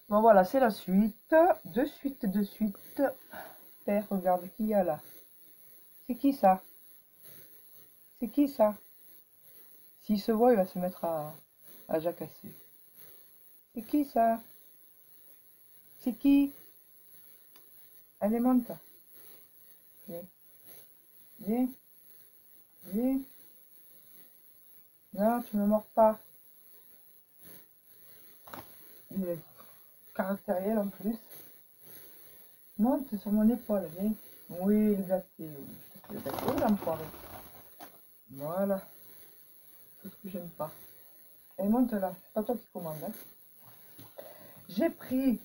Bon voilà, c'est la suite. De suite, de suite. Père, regarde qui il y a là. C'est qui ça? C'est qui ça? S'il se voit, il va se mettre à jacasser. C'est qui ça? C'est qui? Allez, monte. Viens, viens, viens. Non, tu me mords pas. Il est caractériel en plus. Monte sur mon épaule, viens. Oui, il gâté. Il est gâté, l'enfoiré. Voilà, tout ce que j'aime pas. Et monte là, c'est pas toi qui commande. Hein. J'ai pris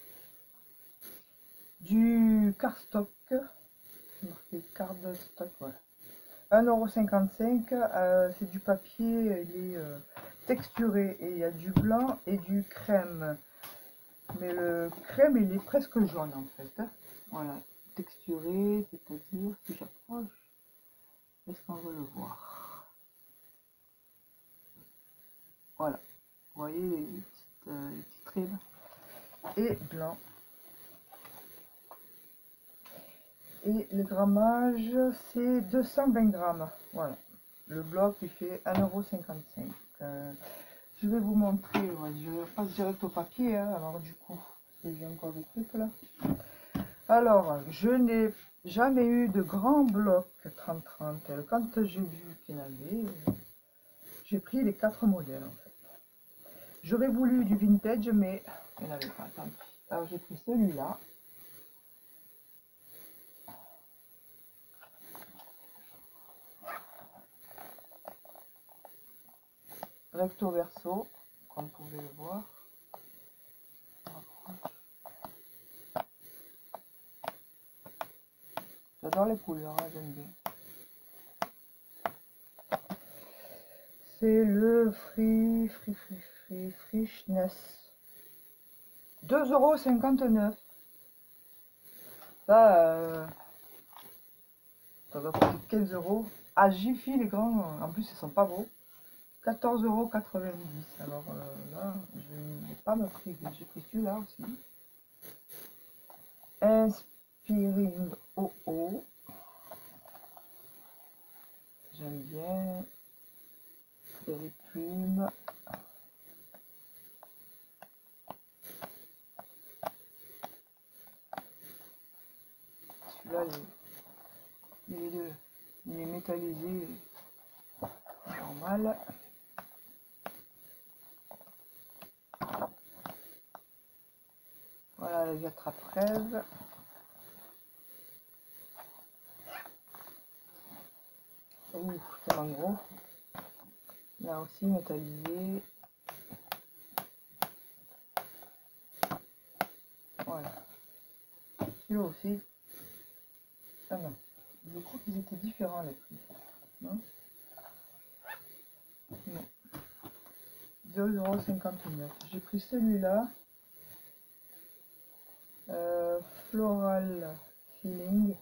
du cardstock, marqué cardstock, ouais. 1,55 €, c'est du papier, il est texturé et il y a du blanc et du crème. Mais le crème, il est presque jaune en fait. Hein. Voilà, texturé, c'est-à-dire, si j'approche, est-ce qu'on va le voir? Voilà, vous voyez les petites traits là. Et blanc. Et le grammage, c'est 220 grammes. Voilà. Le bloc, il fait 1,55 €. Je vais vous montrer. Ouais, je passe direct au papier. Hein, alors, du coup, j'ai encore des trucs là. Alors, je n'ai jamais eu de grand bloc 30-30. Quand j'ai vu qu'il y en avait, j'ai pris les 4 modèles en fait. J'aurais voulu du vintage, mais il n'y en avait pas. Tant pis. Alors, j'ai pris celui-là. Recto verso, comme vous pouvez le voir. J'adore les couleurs, hein, j'aime bien. C'est le Freshness. 2,59 €. Ça, ça doit coûter 15 €. À Jiffy, les grands, en plus, ils sont pas beaux. 14,90 €. Alors là, je n'ai pas me pris. J'ai pris celui-là aussi. Inspiring OO. J'aime bien. Et les plumes. Celui-là, il est métallisé. Normal. Voilà les attrape-rêves. Ouh, tellement gros. Là aussi métallisé. Voilà. Celui-là aussi. Ah non. Je crois qu'ils étaient différents les prix. Non, non. 2,59 €. J'ai pris celui-là. Floral Feeling.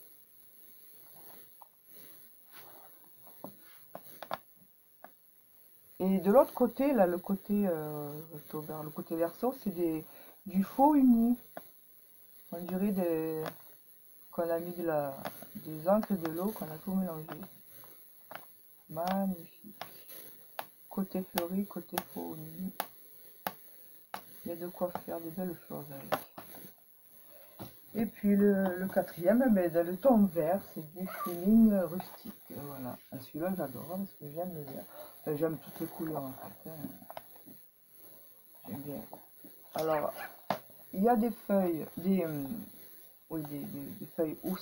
Et de l'autre côté, là, le côté le côté verso, c'est du faux uni. On dirait qu'on a mis des encres et de l'eau, qu'on a tout mélangé. Magnifique. Côté fleuri, côté faux uni. Il y a de quoi faire de belles choses avec. Et puis le quatrième, ben, dans le ton vert, c'est du feeling rustique. Voilà. Celui-là, j'adore parce que j'aime le vert. Enfin, j'aime toutes les couleurs en fait. Hein. J'aime bien. Alors, il y a des feuilles, oui, des feuilles où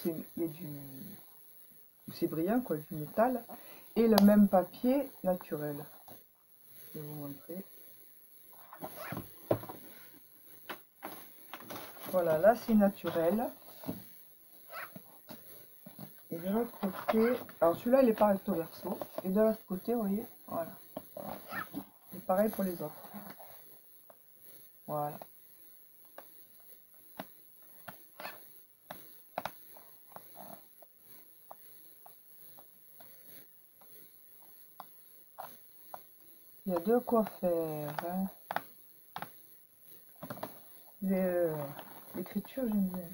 c'est brillant, quoi, du métal, et le même papier naturel. Je vais vous montrer. Voilà, là c'est naturel. Et de l'autre côté, alors celui-là il est pas recto verso. Et de l'autre côté, vous voyez, voilà. Et pareil pour les autres. Voilà. Il y a de quoi faire. Hein. L'écriture, j'aime bien.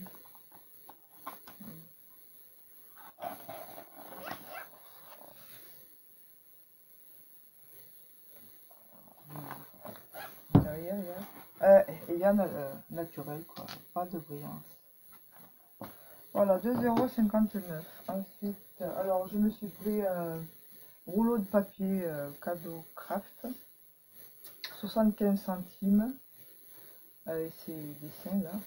Derrière, il y a naturel, quoi. Pas de brillance. Voilà, 2,59 €. Ensuite, alors je me suis pris un rouleau de papier cadeau craft, 75 centimes, avec ces dessins là.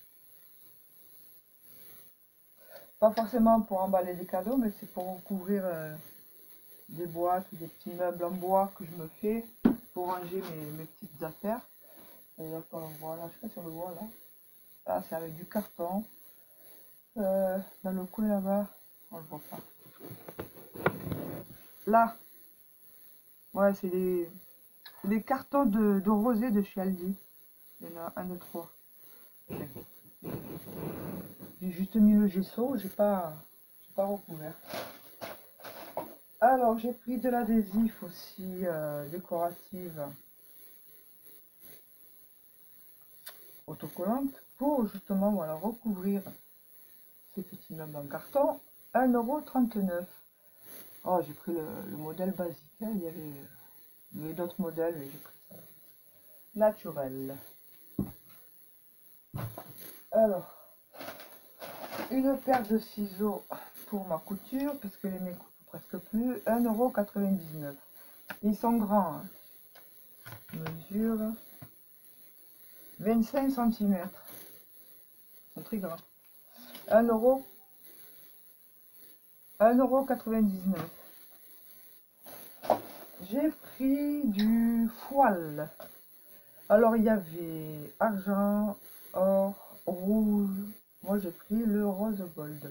Pas forcément pour emballer des cadeaux, mais c'est pour couvrir des boîtes ou des petits meubles en bois que je me fais pour ranger mes petites affaires. Et donc, voilà, je sais pas si on le voit là. Là, c'est avec du carton. Dans le coin là-bas, on le voit pas. Là, ouais, c'est des cartons de rosé de chez Aldi. Il y en a un, deux, trois. J'ai juste mis le gesso, j'ai pas recouvert. Alors, j'ai pris de l'adhésif aussi décorative autocollante pour justement voilà, recouvrir ces petits meubles en carton. 1,39 €. Oh, j'ai pris le modèle basique. Hein. Il y avait d'autres modèles, mais j'ai pris ça. Naturel. Alors, une paire de ciseaux pour ma couture, parce que les miens coûtent presque plus. 1,99 €. Ils sont grands. Hein. Mesure 25 cm. Ils sont très grands. 1,99 €. J'ai pris du foile. Alors il y avait argent, or, rouge. Moi j'ai pris le rose gold.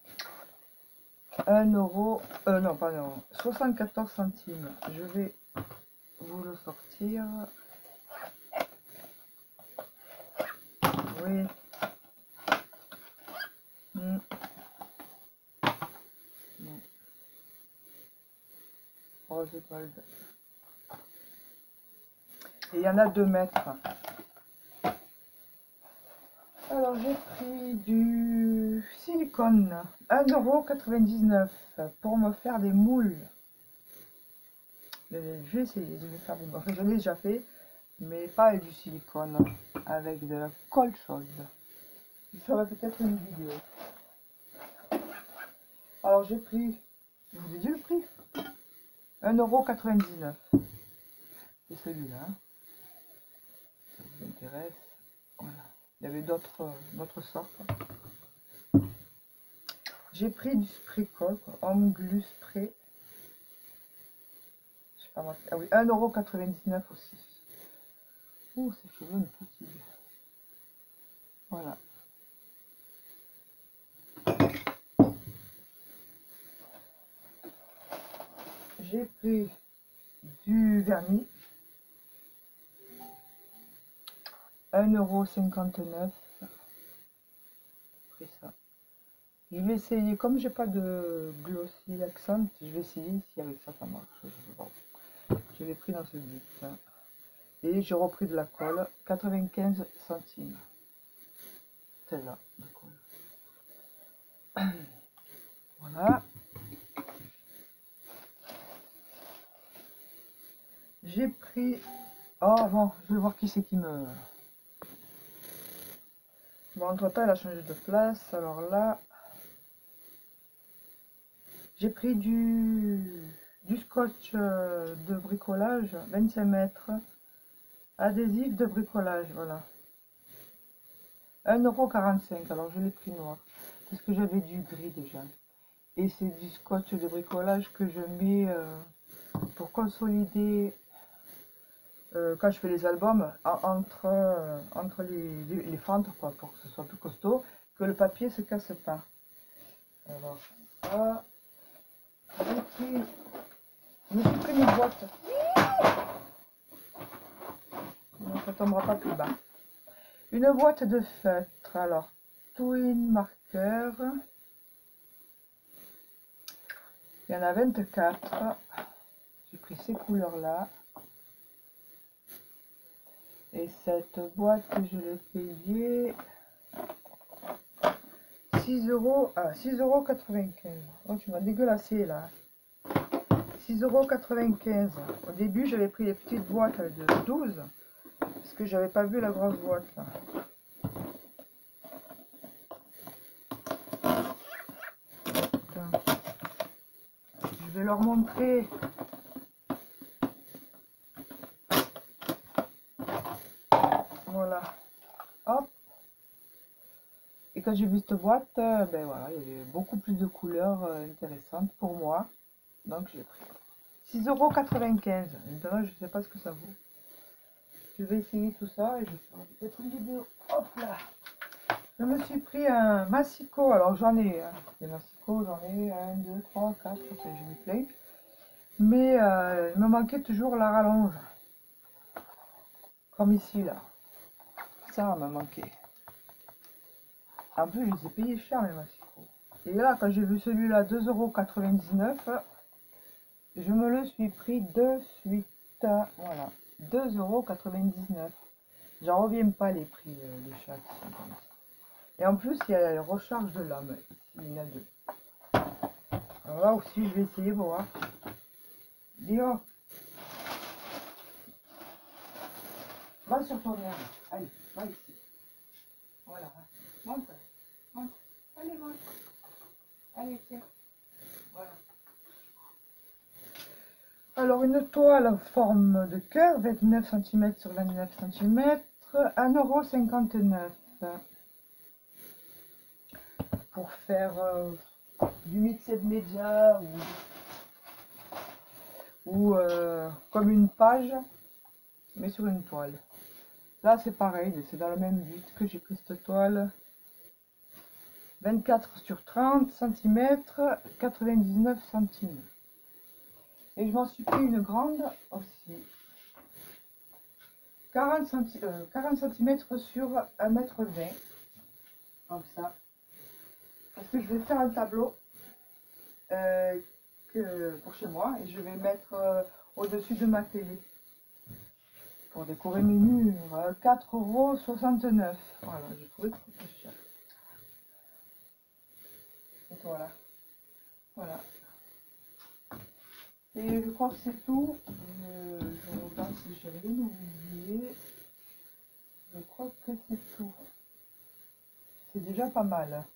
1 €, non pardon, 74 centimes. Je vais vous le sortir. Oui. Rose gold. Et il y en a 2 mètres. Alors j'ai pris du silicone, 1,99 € pour me faire des moules. Je vais essayer de me faire des moules. Je l'ai déjà fait, mais pas avec du silicone, avec de la colle chaude. Je ferai peut-être une vidéo. Alors j'ai pris, je vous ai dit le prix, 1,99 €. C'est celui-là. Ça vous intéresse. Voilà. Il y avait d'autres sortes. J'ai pris du spray colle, Homme Glue Spray. Je sais pas moi. Ah oui, 1,99 € aussi. Ouh, ces cheveux me fatiguent. Voilà. J'ai pris du vernis. 1,59 €. J'ai pris ça. Je vais essayer, comme j'ai pas de glossy accent, je vais essayer si avec ça ça marche. Je l'ai pris dans ce but. Et j'ai repris de la colle, 95 centimes. Celle-là, de colle. Voilà. J'ai pris... Oh bon, je vais voir qui c'est qui me... Bon, entre temps, elle a changé de place. Alors là... J'ai pris du scotch de bricolage, 25 mètres. Adhésif de bricolage, voilà. 1,45 €. Alors je l'ai pris noir. Parce que j'avais du gris déjà. Et c'est du scotch de bricolage que je mets pour consolider quand je fais les albums entre les fentes quoi, pour que ce soit plus costaud, que le papier se casse pas. Alors ça, je me suis pris une boîte. Donc ça tombera pas plus bas. Une boîte de feutres. Alors Twin Marker. Il y en a 24. J'ai pris ces couleurs là. Et cette boîte, je l'ai payée 6 €, ah, 6,95 €. Oh, tu m'as dégueulassé là. 6,95 €. Au début, j'avais pris les petites boîtes de 12, parce que j'avais pas vu la grosse boîte là. Attends. Je vais leur montrer. Voilà. Hop. Et quand j'ai vu cette boîte, ben voilà, il y avait beaucoup plus de couleurs intéressantes pour moi. Donc j'ai pris 6,95 €. Maintenant, je sais pas ce que ça vaut. Je vais essayer tout ça et je ferai peut-être une vidéo. Hop là. Je me suis pris un massicot. Alors j'en ai, hein, des massicots, j'en ai 1, 2, 3, 4, enfin, j'en ai plein. Mais il me manquait toujours la rallonge. Comme ici là. Ça m'a manqué. En plus, je les ai payés cher les massicots. Et là, quand j'ai vu celui-là 2,99 €, je me le suis pris de suite. Voilà. 2,99 €. J'en reviens pas les prix des chats qui sont comme ça. Et en plus, il y a la recharge de lame. Il y en a 2. Alors là aussi, je vais essayer pour voir. Dis-moi. Va sur ton herbe. Allez, va ici. Voilà. Monte. Monte. Allez, monte. Allez, tiens. Voilà. Alors, une toile en forme de cœur, 29 cm sur 29 cm, 1,59 €. Pour faire du mixed média ou comme une page, mais sur une toile. Là, c'est pareil, c'est dans le même but que j'ai pris cette toile. 24 sur 30 cm, 99 centimes. Et je m'en suis pris une grande aussi. 40 cm sur 1,20 m. Comme ça. Parce que je vais faire un tableau pour chez moi. Et je vais mettre au-dessus de ma télé. Pour décorer mes murs. 4,69 €. Voilà, j'ai trouvé que c'était cher. Et voilà. Voilà. Et je crois que c'est tout. Je regarde si j'ai rien oublié. Je crois que c'est tout. C'est déjà pas mal.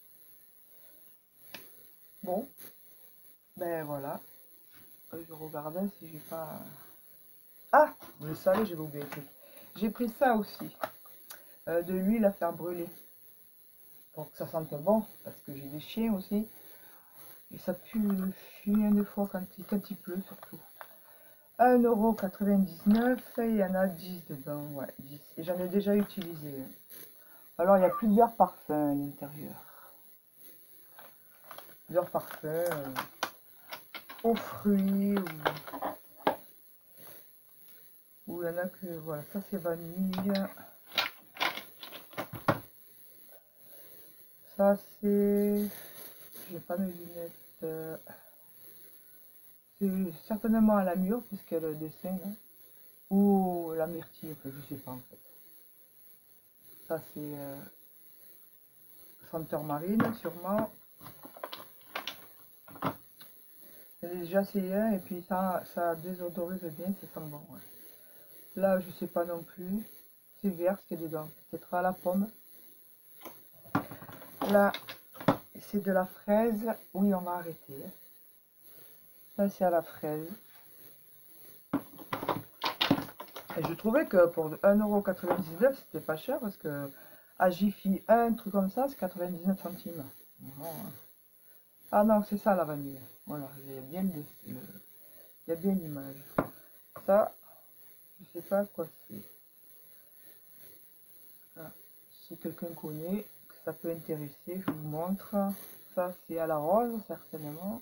Bon, ben voilà. Je regardais si j'ai pas... Ah, vous le savez, j'avais oublié un truc. J'ai pris ça aussi. De l'huile à faire brûler. Pour que ça sente bon. Parce que j'ai des chiens aussi. Et ça pue le chien des fois quand il pleut surtout. 1,99 €, et il y en a 10 dedans, ouais, 10. Et j'en ai déjà utilisé. Alors il y a plusieurs parfums à l'intérieur. Plusieurs parfums aux fruits, ou il y en a que, voilà, ça c'est vanille. Ça c'est, j'ai pas mes lunettes. C'est certainement à la mûre, puisqu'il y a le dessin, hein. Ou la myrtille, enfin, je sais pas en fait. Ça c'est senteur marine, sûrement. J'ai déjà essayé un et puis ça désodorise bien, ça sent bon. Ouais. Là, je sais pas non plus. C'est vert ce qu'il y a dedans. Peut-être à la pomme. Là, c'est de la fraise. Oui, on va arrêter. Là, c'est à la fraise. Et je trouvais que pour 1,99 €, c'était pas cher parce que à Jiffy, un truc comme ça, c'est 99 centimes. Bon, hein. Ah non, c'est ça la vanille. Voilà, il y a bien il y a bien l'image. Ça, je sais pas quoi c'est. Ah, si quelqu'un connaît, que ça peut intéresser, je vous montre. Ça, c'est à la rose, certainement.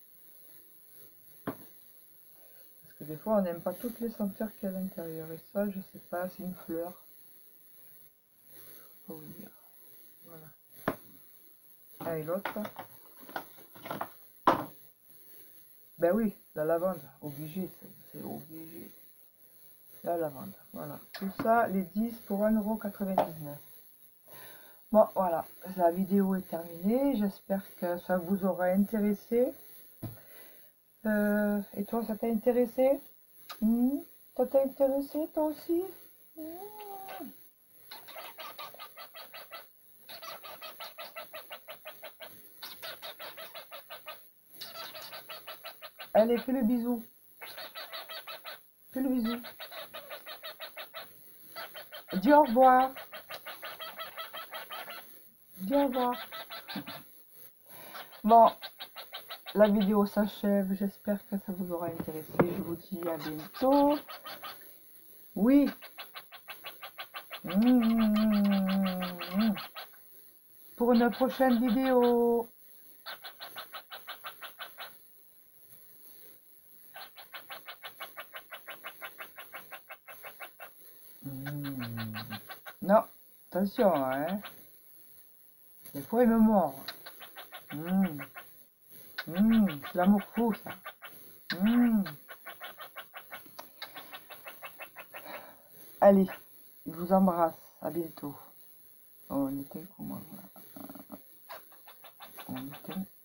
Parce que des fois, on n'aime pas toutes les senteurs qu'il y a à l'intérieur. Et ça, je sais pas, c'est une fleur. Je peux vous dire. Voilà. Ah, et l'autre. Ben oui, la lavande, obligé, c'est obligé. la lavande. Voilà, tout ça, les 10 pour 1,99 €. Bon, voilà, la vidéo est terminée. J'espère que ça vous aura intéressé. Et toi, ça t'a intéressé? Ça t'a intéressé, toi aussi? Allez, fais le bisou. Fais le bisou. Dis au revoir. Dis au revoir. Bon, la vidéo s'achève. J'espère que ça vous aura intéressé. Je vous dis à bientôt. Oui. Pour une prochaine vidéo. Non, attention, hein. Des fois, il me mord. C'est l'amour fou, ça. Allez, je vous embrasse. À bientôt. On éteint comment? On éteint.